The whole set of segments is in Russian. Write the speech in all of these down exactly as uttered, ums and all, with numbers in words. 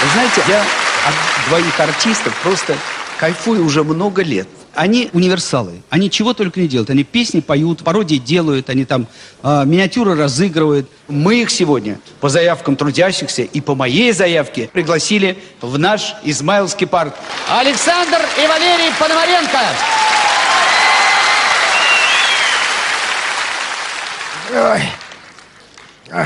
Вы знаете, я от двоих артистов просто кайфую уже много лет. Они универсалы, они чего только не делают. Они песни поют, пародии делают, они там э, миниатюры разыгрывают. Мы их сегодня по заявкам трудящихся и по моей заявке пригласили в наш Измайловский парк. Александр и Валерий Пономаренко. Ой. Ой.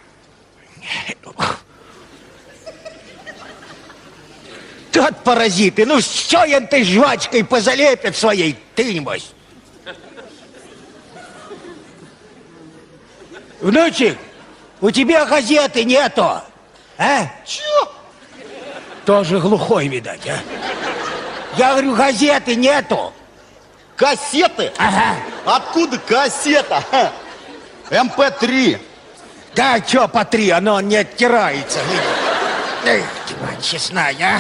Тот паразиты, ну что этой жвачкой позалепят своей, ты небось. Внучек, у тебя газеты нету, а? Чё? Тоже глухой, видать, а? Я говорю, газеты нету. Кассеты? Ага. Откуда кассета? эм пэ три. Да, чё по три, оно не оттирается. Эх, мать честная, а?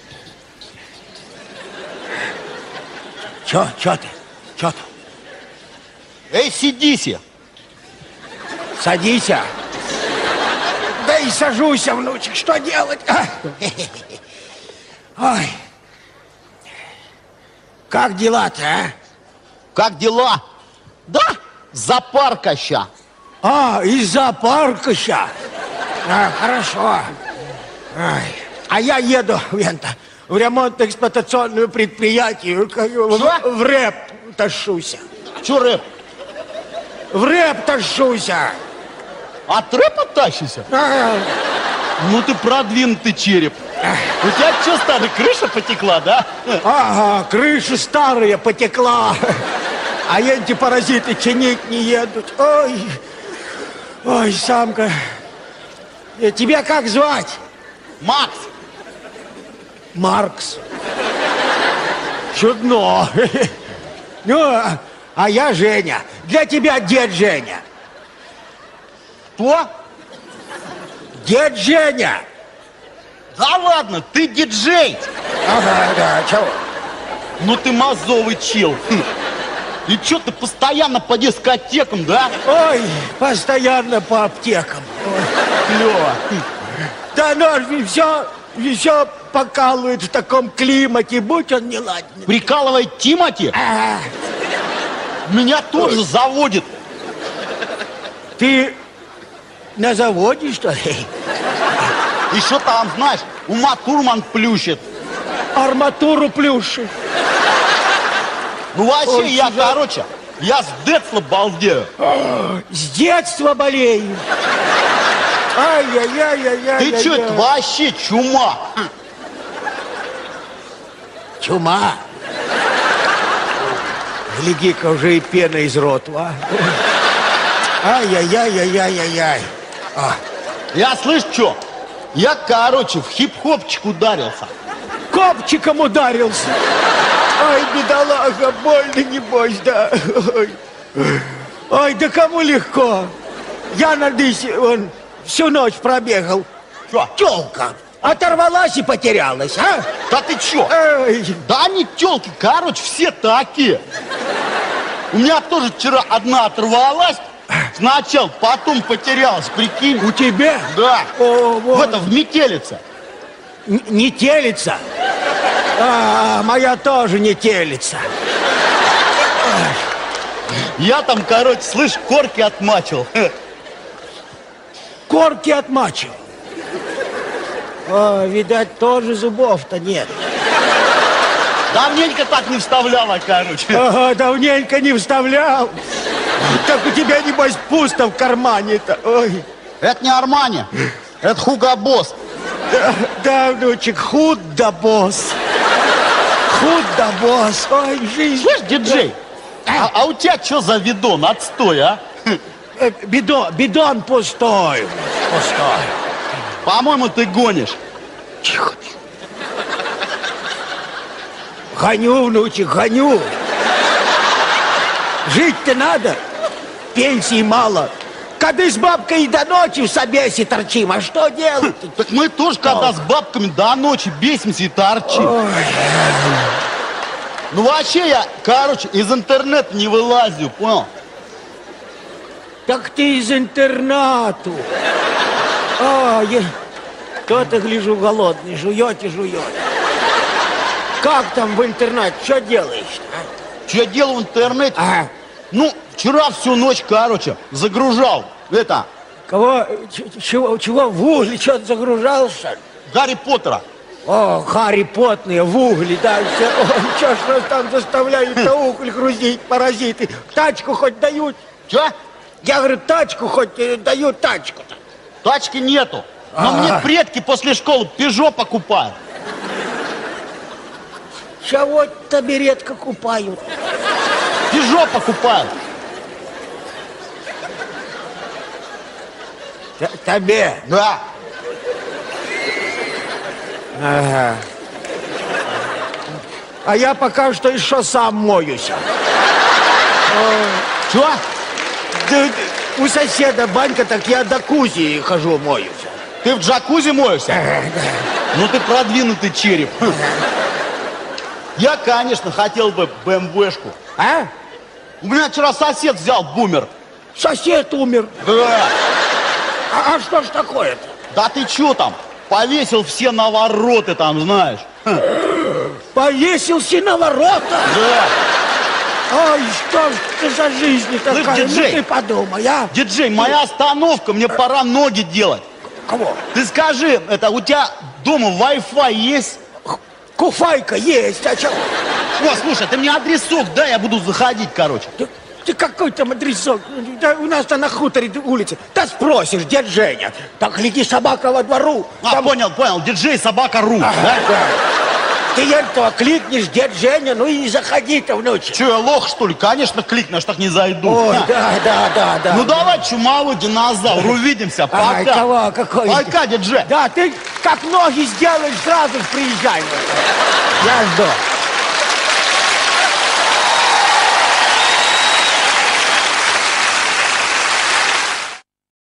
Чё, чё ты? Чё ты? Эй, сидися. Садись. Да и сажусь, внучек, что делать? А? Ой. Как дела-то, а? Как дела? Да, зоопарка ща. А, из зоопарка ща. А, хорошо. Ой. А я еду вента, в ремонтно-эксплуатационное предприятие, в, в рэп тащусь. Чё рэп? В рэп тащусь. От рэпа тащишься? А, ну ты продвинутый череп. У тебя что, старый, крыша потекла, да? Ага, крыша старая потекла. А эти паразиты чинить не едут. Ой, ой, самка. Тебя как звать? Макс. Маркс. Чудно. Ну, а я Женя. Для тебя дед Женя. Кто? Дед Женя. Да ладно, ты диджей. Ага, да, чего? Ну ты мазовый чел. И чё ты постоянно по дискотекам, да? Ой, постоянно по аптекам. Клёво. Да ну, все, все покалывает в таком климате, будь он не ладен. Прикалывает Тимати? А, Меня тоже заводит. ты на заводе, что ли? И что там, знаешь, ума Турман плющит. Арматуру плюши. Ну вообще, Ой, я, чужак. короче, я с детства балдею. С детства болею. Ай-яй-яй-яй-яй. Ты что, это вообще чума? Чума. Гляди-ка, уже и пена из рота. Ай-яй-яй-яй-яй-яй-яй. А. Я, слышь, что? Я, короче, в хип-хопчик ударился. Копчиком ударился. Ай, бедолага, больно небось, да. Ой, Ой, да кому легко. Я на дысе, он всю ночь пробегал. Что? Тёлка оторвалась и потерялась, а? Да ты чё? Эй. Да они тёлки, короче, все такие. У меня тоже вчера одна оторвалась. Сначала, потом потерялась, прикинь. У тебя? Да. О, вот. В это, в метелице. Н- не телица. А, моя тоже не телица. Я там, короче, слышь, корки отмачивал. Корки отмачивал. О, видать, тоже зубов-то нет. Давненько так не вставляла, короче. Ага, давненько не вставлял. Так у тебя, небось, пусто в кармане-то. Ой. Это не Армани, это Хуго Босс. Да, да, внучек, худ да босс. Худ да босс. Ой, жизнь. Слышь, диджей, а, а у тебя что за видон? Отстой, а? Э, бидон, бидон пустой. Пустой. По-моему, ты гонишь. Тихо. Гоню, внучек, гоню. Жить-то надо. Пенсии мало. Когда с бабкой до ночи в собесе торчим, а что делать? Так мы тоже, когда с бабками до ночи бесимся и торчим. Ой. Ну вообще я, короче, из интернета не вылазю, понял? Так ты из интернату. А, я, Кто-то, гляжу, голодный, жует и жует. Как там в интернете, что делаешь? А? Что я делал в интернете? Ага. Ну, вчера всю ночь, короче, загружал. Это, Кого, ч- чего, чего, в угли что-то загружался? Гарри Поттера. О, Харри Поттер, в угли, да, все. Ой, что ж нас там заставляют на уголь грузить, паразиты? Тачку хоть дают? Че? Я говорю, тачку хоть э, дают, тачку-то. Тачки нету. Но Ага. мне предки после школы Пежо покупают. Чего тебе редко купают? Пежо покупают. Т- Тебе? Да. Ага. А я пока что еще сам моюсь. Че? Да, у соседа банька, так я до Кузи хожу моюсь. Ты в джакузи моешься? Ну ты продвинутый череп. Я, конечно, хотел бы БМВшку. А? У меня вчера сосед взял бумер. Сосед умер. Да. А, а что ж такое-то? Да ты чё там? Повесил все навороты там, знаешь. Хм. Повесился на ворота. Да. Ой, что ж ты за жизнь такая? Слышь, диджей. Ну ты подумай, а? Диджей, моя остановка, мне пора ноги делать. Кого? Ты скажи, это у тебя дома Wi-Fi есть? Куфайка есть, а чё? О, слушай, ты мне адресок дай, я буду заходить, короче. Ты, ты какой там адресок? Да у нас-то на хуторе улице. Да спросишь, дед Женя. Так гляди, собака во двору. А, Там- понял, понял, диджей собака ру. Ага, Да? да. Ты этого кликнешь, дед Женя, ну и заходи-то внучек. Че, я лох, что ли? Конечно, кликнешь, так не зайду. Ой, А. да, да, да, да. Ну давай, чумовой динозавр, увидимся, пока. Ай, кого, какой? Пока, диджей. Да, ты как ноги сделаешь, сразу ж приезжай. Я жду.